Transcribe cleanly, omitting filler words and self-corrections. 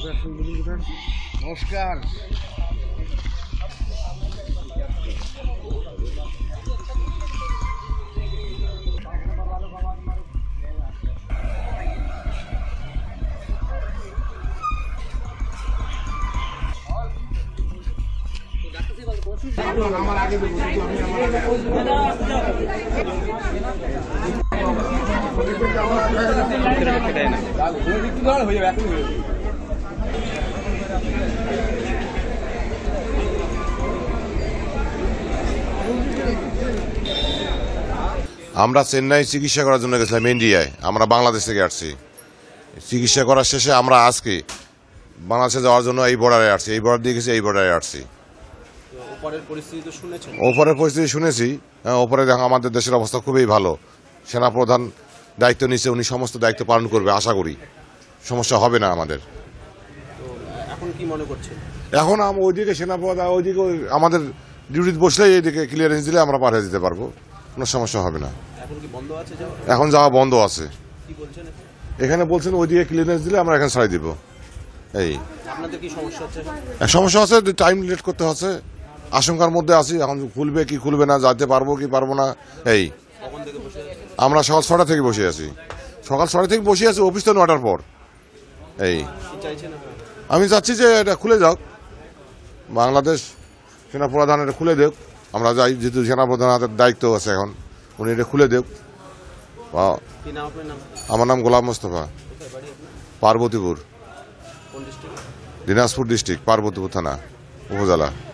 নমস্কার। আমরা চেন্নাই চিকিৎসা করার জন্য গেছিলাম ইন্ডিয়ায়। আমরা বাংলাদেশ থেকে আসছি। চিকিৎসা করার শেষে আমরা আজকে বাংলাদেশে যাওয়ার জন্য এই বর্ডারে আসছি। এই বর্ডার দিয়ে গেছি, এই বর্ডারে আসছি। ওপরের পরিস্থিতি শুনেছি। ওপরে দেখো আমাদের দেশের অবস্থা খুবই ভালো। সেনাপ্রধান দায়িত্ব নিচ্ছে, উনি সমস্ত দায়িত্ব পালন করবে। আশা করি সমস্যা হবে না আমাদের। এখন কি মনে করছে? এখন ওইদিকে সেনাপ্রধান ওইদিকে আমাদের ডিউটিতে বসলে এইদিকে ক্লিয়ারেন্স দিলে আমরা পাঠিয়ে দিতে পারবো, কোনো সমস্যা হবে না। এখন যাওয়া বন্ধ আছে। এখানে বলছেন ওইদিকে ক্লিয়ারেন্স দিলে আমরা এখানে ছাড়িয়ে দিব। এই সমস্যা আছে, টাইম লেট করতে হচ্ছে। আশঙ্কার মধ্যে আছি, এখন খুলবে কি খুলবে না, যেতে পারবো কি পারবো না। এই আমরা সকাল 6টা থেকে বসে আছি। অফিস তো 9টার পর। এই আমি চাচ্ছি যে এটা খুলে যাক, বাংলাদেশ সেনাপ্রধান এটা খুলে দেখ। আমরা যাই, যেহেতু সেনাপ্রধান হাতের দায়িত্ব আছে এখন, উনি এটা খুলে দেখ। আমার নাম গোলাম মোস্তফা, পার্বতীপুর, দিনাজপুর ডিস্ট্রিক্ট, পার্বতীপুর থানা, উপজেলা।